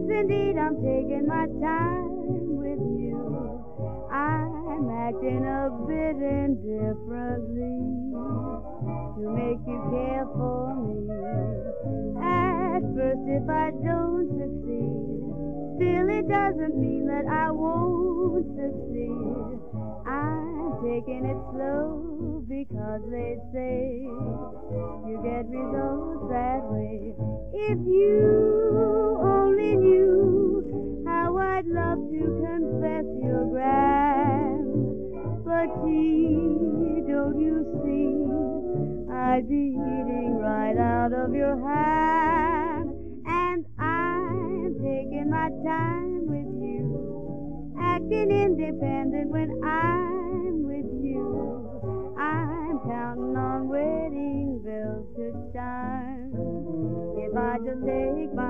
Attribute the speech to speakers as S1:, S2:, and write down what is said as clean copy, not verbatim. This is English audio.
S1: indeed, I'm taking my time with you. I'm acting a bit indifferently to make you care for me. At first, if I don't succeed, still it doesn't mean that I won't succeed. I'm taking it slow because they say you get results that way. If you only knew how I'd love to confess you're grand, but gee, don't you see, I'd be eating right out of your hand. And I'm taking my time with you, acting independent when I'm with you. I'm counting on wedding bells to chime if I just take my